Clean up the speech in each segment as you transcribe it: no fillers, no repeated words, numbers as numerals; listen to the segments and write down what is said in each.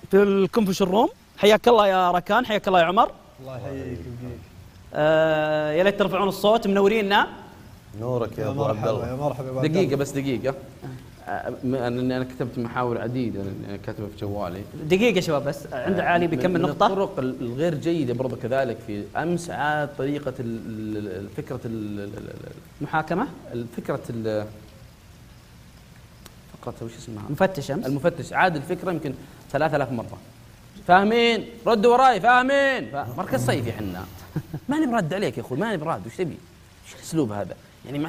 في الكنفش الروم. حياك الله يا ركان، حياك الله يا عمر. الله يحييك ويبقيك. يا ليت ترفعون الصوت منورينا. نورك يا ابو عبد الله. يا مرحبا يا ابو عبد الله. دقيقة بس دقيقة. أنا كتبت محاور عديدة، أنا كاتبها في جوالي. دقيقة شباب بس، عند علي بيكمل نقطة. من الطرق الغير جيدة برضه كذلك في أمس عاد طريقة فكرة المحاكمة، فكرة وش اسمها؟ مفتش أمس. المفتش عاد الفكرة يمكن 3000 مرة. فاهمين؟ ردوا وراي، فاهمين؟ مركز صيفي حنا. ماني برد عليك يا أخوي، ماني برد، وش تبي؟ وش الأسلوب هذا؟ يعني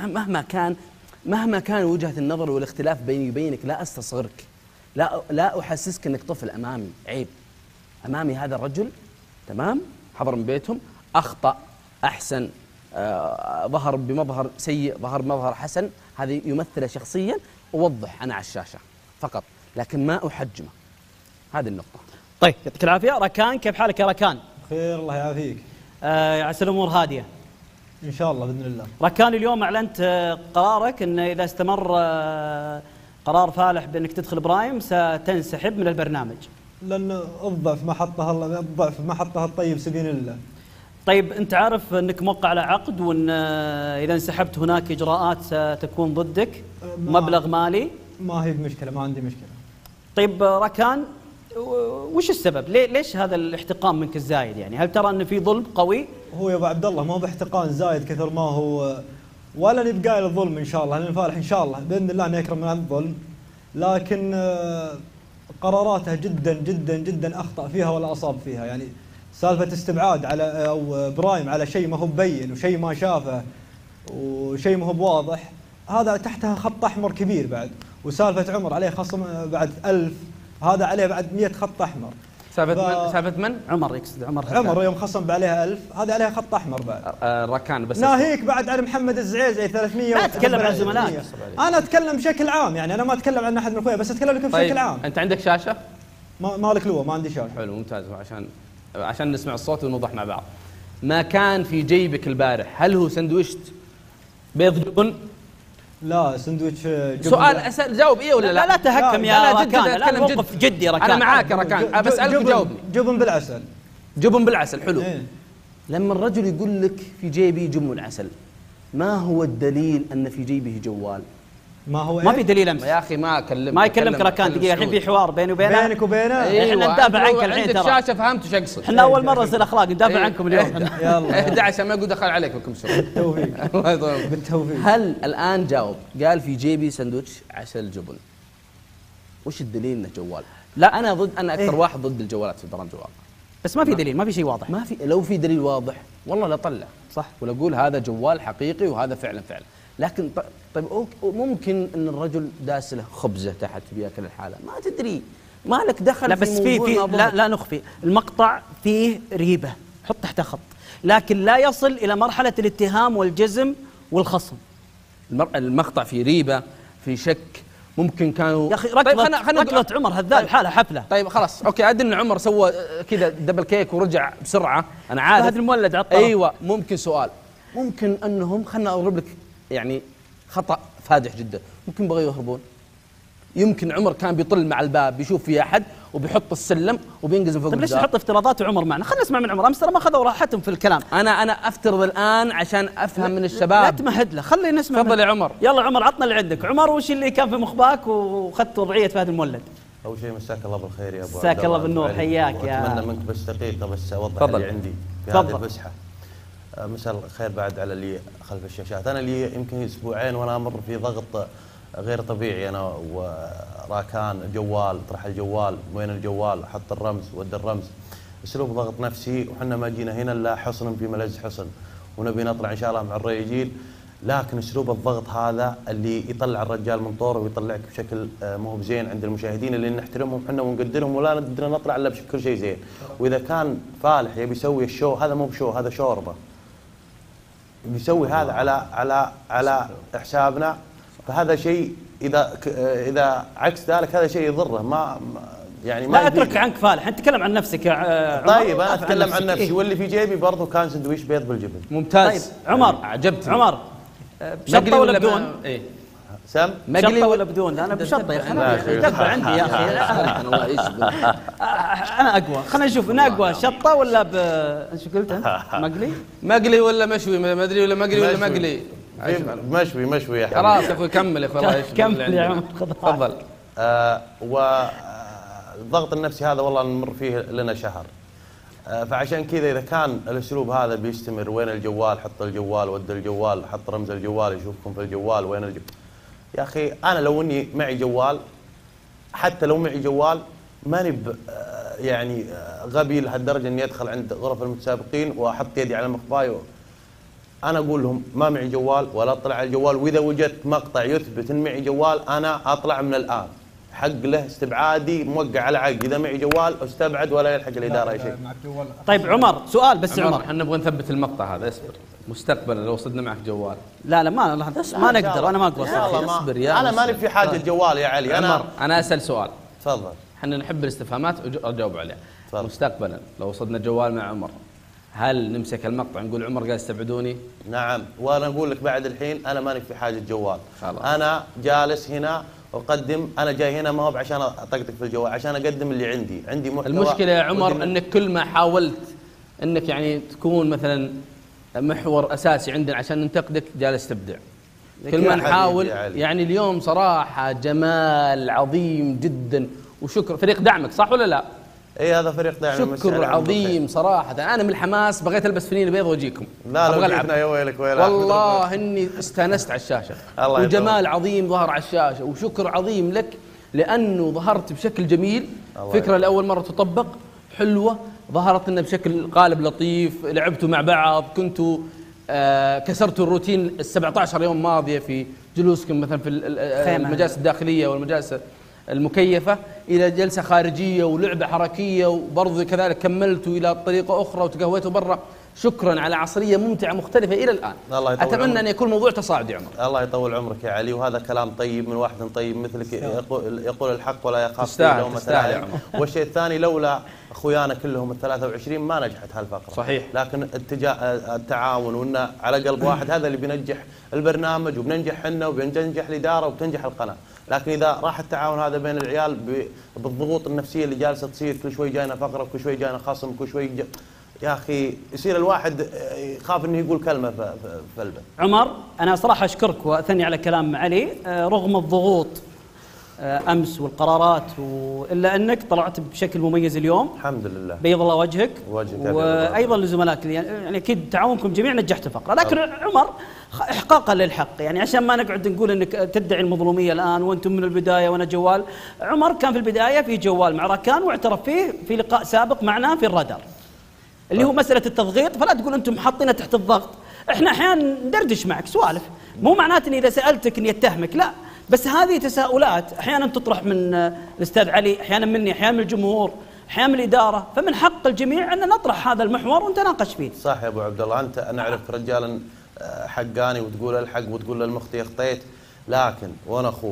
مهما كان وجهة النظر والاختلاف بيني وبينك لا أستصغرك، لا أحسسك أنك طفل أمامي. عيب، أمامي هذا الرجل تمام، حضر من بيتهم، أخطأ، أحسن، ظهر بمظهر سيء، ظهر بمظهر حسن، هذه يمثله شخصيا، أوضح أنا على الشاشة فقط، لكن ما أحجمه. هذه النقطة. طيب يعطيك العافية. ركان، كيف حالك يا ركان؟ خير الله يعافيك. عسى الأمور هادية ان شاء الله باذن الله. ركان، اليوم اعلنت قرارك ان اذا استمر قرار فالح بانك تدخل برايم ستنسحب من البرنامج. لان الضعف ما حطها الله، الضعف ما حطها الطيب سبيل الله. طيب انت عارف انك موقع على عقد، وان اذا انسحبت هناك اجراءات ستكون ضدك، مبلغ مالي. ما هي بمشكله، ما عندي مشكله. طيب ركان، وش السبب؟ ليش هذا الاحتقان منك الزايد؟ يعني هل ترى ان في ظلم قوي؟ هو يا ابو عبد الله ما هو باحتقان زايد كثر ما هو، ولا نبقى الظلم ان شاء الله، لان فالح ان شاء الله باذن الله انه يكرم عن الظلم، لكن قراراته جدا جدا جدا اخطا فيها ولا اصاب فيها. يعني سالفه استبعاد على او برايم على شيء ما هو مبين وشيء ما شافه وشيء ما هو بواضح، هذا تحتها خط احمر كبير بعد. وسالفه عمر عليه خصم بعد 1000، هذا عليه بعد 100 خط احمر. سالفة من؟ عمر، يقصد عمر يوم خصم عليها 1000، هذا عليها خط احمر بعد. ركان بس ناهيك بعد على محمد الزعيزي 300. لا اتكلم عن زملائك، انا اتكلم بشكل عام، يعني انا ما اتكلم عن احد من اخويا، بس اتكلم لكم بشكل عام. انت عندك شاشة؟ مالك لوه، ما عندي شاشة. حلو ممتاز، عشان نسمع الصوت ونوضح مع بعض. ما كان في جيبك البارح، هل هو سندويشت بيض جبن؟ لا سندويتش جبن. سؤال اسال، جاوب ايه ولا لا؟ لا تهكم يا ركان، لا موقف جدي يا ركان. انا معاك يا ركان، بسالك وجاوبني. جبن بالعسل. جبن بالعسل، حلو. إيه؟ لما الرجل يقول لك في جيبي جبن العسل، ما هو الدليل ان في جيبه جوال؟ ما في دليل امس يا اخي، ما يكلمك ركان. دقيقه، الحين في حوار بيني وبينه، بينك وبينه. احنا ندافع عنك الحين، عندك ترى شاشه فهمت وش اقصد. احنا اول مره نصير اخلاق ندافع عنكم اليوم. يلا اهدى عشان ما يقول دخل عليك بكم سؤال. بالتوفيق. الله يطولك. بالتوفيق. هل الان جاوب، قال في جيبي سندوتش عسل جبن، وش الدليل انه جوال؟ لا انا اكثر واحد ضد الجوالات في البرامج الواقع، بس ما في دليل، ما في شيء واضح. ما في. لو في دليل واضح والله لا طلع صح، ولا اقول هذا جوال حقيقي وهذا فعلا. لكن طيب ممكن ان الرجل داس له خبزه تحت بياكل الحاله، ما تدري، ما لك دخل. لا بس في لا نخفي، المقطع فيه ريبه، حط تحته خط، لكن لا يصل الى مرحله الاتهام والجزم والخصم. المقطع فيه ريبه، في شك، ممكن كانوا يا اخي ركضة عمر هذال حاله حفله. طيب خلاص اوكي، ادري ان عمر سوى كذا دبل كيك ورجع بسرعه، انا عارف هذا المولد على الطرف. ايوه، ممكن سؤال، ممكن انهم، خلنا اضرب لك يعني خطا فادح جدا، ممكن بغوا يهربون. يمكن عمر كان بيطل مع الباب بيشوف في احد وبيحط السلم وبينقز فوق. طيب ليش تحط افتراضات عمر معنا؟ خلينا نسمع من عمر، امس ترى ما اخذوا راحتهم في الكلام. انا افترض الان عشان افهم من الشباب. لا تمهد له، خلينا نسمع. تفضل يا عمر. يلا عمر، عطنا اللي عندك. عمر، وش اللي كان في مخباك واخذت وضعيه فهد المولد؟ اول شيء مساك الله بالخير يا ابو عبد الله. مساك الله بالنور، حياك يا. اتمنى منك بس دقيقه بس اوضح اللي عندي في هذه الفسحه. مساء الخير بعد على اللي خلف الشاشات. انا لي يمكن اسبوعين وانا امر في ضغط غير طبيعي، انا وراكان جوال، طرح الجوال، وين الجوال، حط الرمز، ود الرمز، اسلوب ضغط نفسي. وحنا ما جينا هنا الا حصن في ملز حصن، ونبي نطلع ان شاء الله مع الرياجيل، لكن اسلوب الضغط هذا اللي يطلع الرجال من طوره ويطلعك بشكل مو بزين عند المشاهدين اللي نحترمهم احنا ونقدرهم، ولا نقدر نطلع الا بكل شيء زين. واذا كان فالح يبي يسوي الشو، هذا مو بشو، هذا شوربه. بيسوي هذا على حسابنا، فهذا شيء اذا عكس ذلك هذا شيء يضره. ما يعني ما لا اترك عنك فالح، انت تكلم عن نفسك يا عمر. طيب انا اتكلم عن نفسي. واللي في جيبي برضه كان سندويش بيض بالجبن. ممتاز. طيب عمر، عجبتني. عمر بشطه ولا بدون؟ ايه سم مقلي ولا بدون؟ انا بشطه يا اخي، دبه عندي يا اخي. انا اقوى، خلينا نشوف انا اقوى شطه ولا ايش قلت انت؟ مقلي ولا مشوي؟ ما ادري ولا مقلي ولا مقلي. مشوي يا حبيبي. خلاص يا اخوي كمل يا اخوي، الله يشفيك. كمل يا عمر تفضل. والضغط النفسي هذا والله نمر فيه لنا شهر، فعشان كذا اذا كان الاسلوب هذا بيستمر، وين الجوال؟ حط الجوال، ود الجوال، حط رمز الجوال يشوفكم في الجوال، وين الجوال؟ يا اخي انا لو اني معي جوال، حتى لو معي جوال ماني يعني غبي لهالدرجه اني ادخل عند غرف المتسابقين واحط يدي على مخباي. انا اقول لهم ما معي جوال ولا اطلع على الجوال، واذا وجدت مقطع يثبت ان معي جوال انا اطلع من الان، حق له استبعادي موقع على عقد. اذا معي جوال استبعد ولا يلحق الاداره اي شيء. طيب عمر سؤال بس. عمر احنا نبغى نثبت المقطع هذا، اصبر مستقبلا لو صدنا معك جوال. لا ما نقدر، انا ما اقدر. اصبر يا انا ماني في حاجه جوال يا علي. انا اسال سؤال. تفضل. احنا نحب الاستفهامات اجاوب عليها. تفضل. مستقبلا لو صدنا جوال مع عمر، هل نمسك المقطع نقول عمر قال استبعدوني؟ نعم، وانا اقول لك بعد الحين انا ماني في حاجه جوال. خلاص. انا جالس هنا اقدم، انا جاي هنا ما هو عشان اطقطق في الجوال، عشان اقدم اللي عندي محتوى. المشكله يا عمر انك كل ما حاولت انك يعني تكون مثلا محور اساسي عندنا عشان ننتقدك جالس تبدع. كل ما نحاول يعني اليوم صراحه جمال عظيم جدا، وشكر فريق دعمك، صح ولا لا؟ اي هذا فريق دعم. شكر عظيم صراحه. انا من الحماس بغيت البس فنين بيض واجيكم. لا لو جيتنا يا ويلك والله اني استانست على الشاشه. وجمال عظيم ظهر على الشاشه، وشكر عظيم لك لانه ظهرت بشكل جميل. فكره لاول مره تطبق حلوه، ظهرت لنا بشكل قالب لطيف، لعبتوا مع بعض، كنتوا كسرتوا الروتين ال17 يوم ماضيه في جلوسكم مثلا في المجالس الداخليه والمجالس المكيفة إلى جلسة خارجية ولعبة حركية، وبرضه كذلك كملتوا إلى طريقة أخرى وتقهويتوا برا. شكرا على عصرية ممتعة مختلفة إلى الآن. أتمنى أن يكون موضوع تصاعدي عمر. الله يطول عمرك يا علي، وهذا كلام طيب من واحد طيب مثلك، يقول الحق ولا يخاف لومة لائم. والشيء الثاني لولا أخويانا كلهم ال23 ما نجحت هالفقرة. صحيح. لكن التعاون وإن على قلب واحد هذا اللي بينجح البرنامج، وبننجح احنا وبننجح الإدارة وبتنجح القناة. لكن إذا راح التعاون هذا بين العيال بالضغوط النفسية اللي جالسة تصير، كل شوي جاينا فقرة، كل شوي جاينا خصم، كل شوي يا أخي يصير الواحد يخاف إنه يقول كلمة في البث. عمر أنا صراحة أشكرك وأثني على كلام علي، رغم الضغوط أمس والقرارات إلا أنك طلعت بشكل مميز اليوم. الحمد لله. بيض الله وجهك. وأيضا لزملائك يعني أكيد تعاونكم جميع نجحت الفقرة. لكن عمر إحقاقا للحق، يعني عشان ما نقعد نقول أنك تدعي المظلومية الآن وأنتم من البداية وأنا جوال. عمر كان في البداية في جوال مع راكان، واعترف فيه في لقاء سابق معنا في الرادار اللي هو مسألة التضغيط. فلا تقول أنتم حاطينه تحت الضغط، إحنا أحيانا ندردش معك سوالف، مو معناته إني إذا سألتك إني أتهمك، لا، بس هذه تساؤلات أحيانا تطرح من الأستاذ علي، أحيانا مني، أحيانا من الجمهور، أحيانا من الإدارة. فمن حق الجميع أن نطرح هذا المحور ونتناقش فيه. صح يا أبو عبد الله، أنت أنا أعرفك رجالا حقاني وتقول الحق وتقول للمخطي أخطيت، لكن وأنا أخوك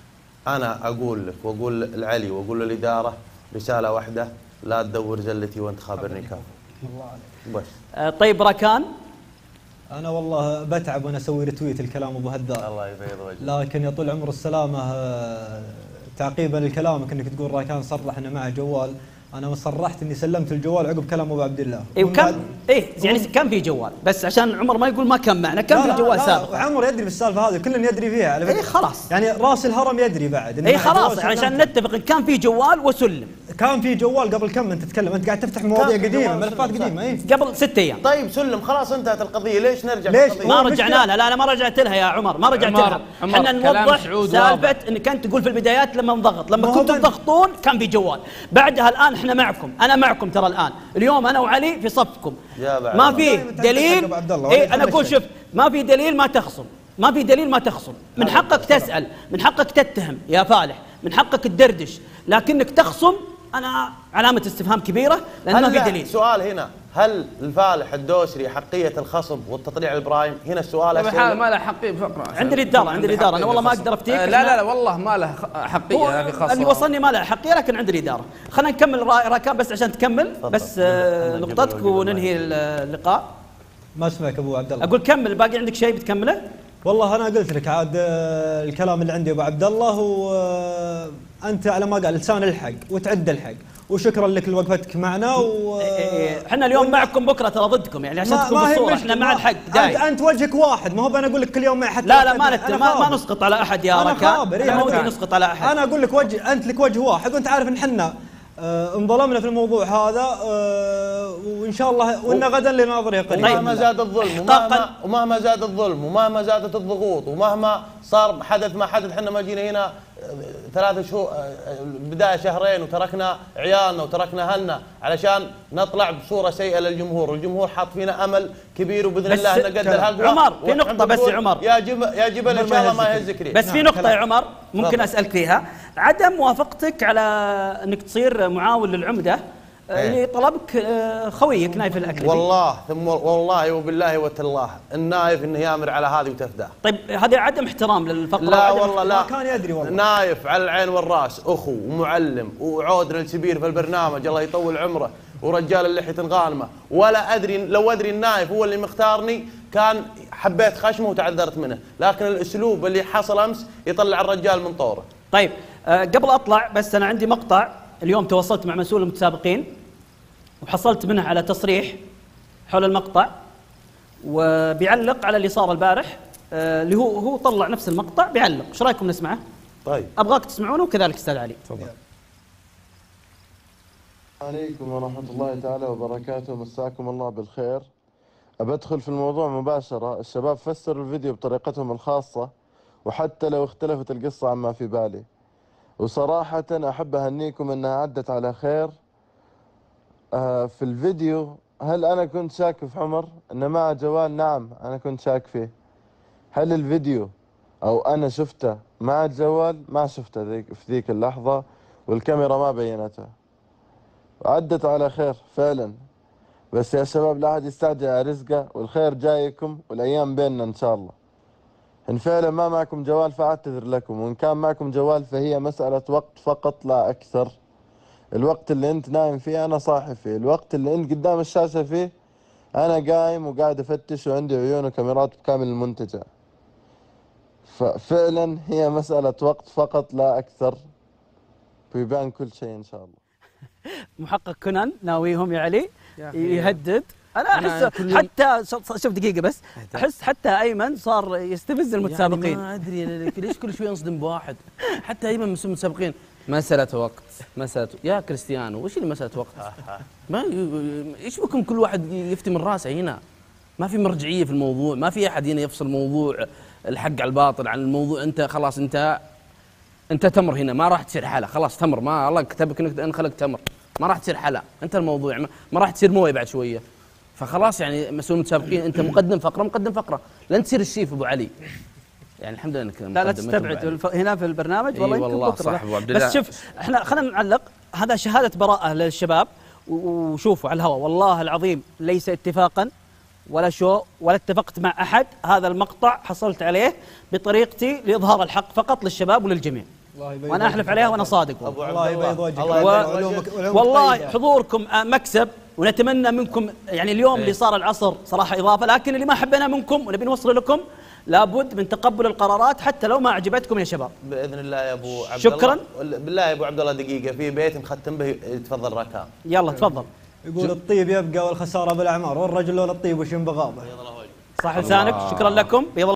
أنا أقول لك وأقول العلي وأقول للإدارة رسالة واحدة: لا تدور زلتي وأنت خابرني كافر. الله عليك. بس. طيب راكان، أنا والله بتعب وأنا أسوي رتويت الكلام أبو هدار. الله يبيض وجهك. لكن يا طول عمر السلامة، تعقيبا لكلامك انك تقول راكان صرح انه معه جوال، انا صرحت اني سلمت الجوال عقب كلام ابو عبد الله. يعني كان في جوال، بس عشان عمر ما يقول ما كان معنا، كان في جوال سابق. عمر يدري بالسالفه هذه، كل يدري فيها على فكره. خلاص، يعني راس الهرم يدري بعد. خلاص عشان نتفق ان كان في جوال وسلم. كان في جوال قبل كم انت تتكلم؟ انت قاعد تفتح مواضيع قديمه، ملفات قديمه. قبل 6 ايام. طيب سلم، خلاص انتهت القضيه، ليش نرجع؟ ليش ما رجعنا لها؟ لا انا ما رجعت لها يا عمر، ما رجعت لها. احنا نوضح سالفه انك انت تقول في البدايات لما نضغط، لما كنتم تضغطون كان في جوال، بعدها الان احنا معكم، انا معكم ترى الان، اليوم انا وعلي في صفكم. ما في دليل. انا اقول شوف، ما في دليل ما تخصم، ما في دليل ما تخصم. من حقك تسال، من حقك تتهم يا فالح، من حقك تدردش، لكنك تخصم انا علامه استفهام كبيره، لان ما في دليل. سؤال هنا، هل الفالح الدوسري حقيه الخصم والتطليع الابراهيم؟ هنا السؤال ما له حقيه بفقره. عند الاداره، انا والله ما اقدر افتيك. لا والله ما له حقيه في خاصه. اللي وصلني ما له حقيه، لكن عند الاداره. خلينا نكمل راكان بس عشان تكمل بس نقطتك وننهي اللقاء. ما اسمعك ابو عبد الله. اقول كمل، باقي عندك شيء بتكمله؟ والله انا قلت لك عاد الكلام اللي عندي ابو عبد الله، وانت على ما قال لسان الحق وتعد الحق، وشكرا لك لوقفتك معنا. احنا اليوم معكم بكره ترى ضدكم، يعني عشان تكون بالصوره احنا مع الحق دايم. انت وجهك واحد، ما هو انا اقول لك كل يوم حتى لا ما نسقط على احد يا ركان، انا ما نسقط على احد. انا اقول لك وجه، انت لك وجه واحد، وانت عارف ان احنا انظلمنا في الموضوع هذا، وان شاء الله وان غدا لناظره قريب. ومهما زاد الظلم ومهما زاد الظلم ومهما زادت الضغوط ومهما صار حدث ما حدث، احنا ما جينا هنا 3 شهور بدايه شهرين وتركنا عيالنا وتركنا اهلنا علشان نطلع بصوره سيئه للجمهور، والجمهور حاط فينا امل كبير وباذن الله نقدر الهقوه. عمر في نقطه بس يا عمر، يا جبل ان شاء الله ما يهزك ريح. بس في نقطه يا عمر ممكن اسالك فيها، عدم موافقتك على انك تصير معاون للعمده اللي طلبك خويك نايف الاكلي. والله ثم والله وبالله وتالله النايف انه يامر على هذه وتفداه. طيب هذا عدم احترام للفقره. لا والله لا، ما كان يدري والله. نايف على العين والراس، اخو ومعلم وعود للسبير في البرنامج الله يطول عمره، ورجال اللحيه الغانمه، ولا ادري لو ادري النايف هو اللي مختارني كان حبيت خشمه وتعذرت منه، لكن الاسلوب اللي حصل امس يطلع الرجال من طوره. طيب قبل اطلع بس انا عندي مقطع اليوم تواصلت مع مسؤول المتسابقين وحصلت منه على تصريح حول المقطع، وبيعلق على اللي صار البارح، اللي هو طلع نفس المقطع بيعلق. ايش رايكم نسمعه؟ طيب ابغاك تسمعونه وكذلك استاذ علي. تفضل. عليكم ورحمة الله تعالى وبركاته، مساكم الله بالخير. أدخل في الموضوع مباشرة. الشباب فسروا الفيديو بطريقتهم الخاصة، وحتى لو اختلفت القصة عما في بالي، وصراحة أحب أهنيكم أنها عدت على خير. في الفيديو هل أنا كنت شاك في عمر أنه مع جوال؟ نعم أنا كنت شاك فيه. هل الفيديو أو أنا شفته مع الجوال؟ ما شفته في ذيك اللحظة، والكاميرا ما بينته. عدت على خير فعلا، بس يا شباب لا أحد يستعجل على رزقه، والخير جايكم والأيام بيننا إن شاء الله. إن فعلا ما معكم جوال فأعتذر لكم، وإن كان معكم جوال فهي مسألة وقت فقط لا أكثر. الوقت اللي أنت نايم فيه أنا صاحي فيه، الوقت اللي أنت قدام الشاشة فيه أنا قايم وقاعد أفتش وعندي عيون وكاميرات بكامل المنتجع. ففعلا هي مسألة وقت فقط لا أكثر، بيبان كل شيء إن شاء الله. محقق كونان ناويهم يا علي يهدد. انا احس حتى شوف دقيقه بس، احس حتى ايمن صار يستفز المتسابقين. يعني ما ادري ليش كل شوي ينصدم بواحد، حتى ايمن من المتسابقين. مسألة وقت، مسألة يا كريستيانو، وش اللي مسألة وقت؟ ما ايش بكم كل واحد يفتي من راسه هنا؟ ما في مرجعية في الموضوع، ما في احد هنا يفصل موضوع الحق على الباطل عن الموضوع. انت خلاص انت تمر هنا، ما راح تصير حلا، خلاص تمر، ما الله كتبك انك انخلق تمر، ما راح تصير حلا، انت الموضوع ما راح تصير مويه بعد شويه. فخلاص يعني مسؤول المتسابقين انت مقدم فقره، لن تصير الشيف ابو علي. يعني الحمد لله انك لا تستبعد هنا في البرنامج والله. والله صح ابو عبد الله. بس شوف احنا خلينا نعلق، هذا شهاده براءه للشباب، وشوفوا على الهواء والله العظيم ليس اتفاقا ولا شو ولا اتفقت مع احد. هذا المقطع حصلت عليه بطريقتي لاظهار الحق فقط للشباب وللجميع، وانا احلف عليها وانا صادق. الله يبيض وجهك. والله حضوركم مكسب، ونتمنى منكم يعني اليوم اللي صار العصر صراحه اضافه، لكن اللي ما حبينا منكم ونبي نوصل لكم لابد من تقبل القرارات حتى لو ما عجبتكم يا شباب. باذن الله يا ابو عبد الله. شكرا. بالله يا ابو عبد الله دقيقه، في بيت نختم به، تفضل ركان. يلا تفضل. يقول الطيب يبقى والخساره بالاعمار، والرجل لون الطيب وش ينبغى. صح لسانك. شكرا لكم.